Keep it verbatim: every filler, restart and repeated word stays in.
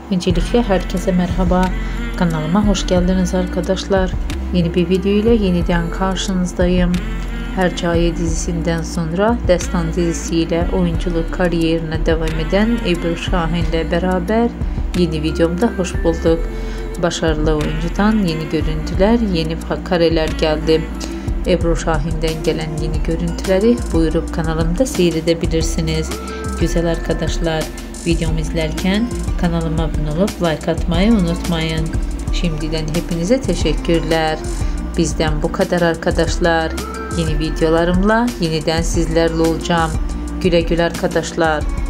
Öncelikle herkese merhaba. Kanalıma hoş geldiniz arkadaşlar. Yeni bir video ile yeniden karşınızdayım. Hercai dizisinden sonra Destan dizisiyle oyunculuk kariyerine devam eden Ebru Şahin ile beraber yeni videomda hoş bulduk. Başarılı oyuncudan yeni görüntüler, yeni kareler geldi. Ebru Şahin'den gelen yeni görüntüleri buyurup kanalımda seyredebilirsiniz. Güzel arkadaşlar, videomu izlerken kanalıma abone olup like atmayı unutmayın. Şimdiden hepinize teşekkürler. Bizden bu kadar arkadaşlar. Yeni videolarımla yeniden sizlerle olacağım. Güle güle arkadaşlar.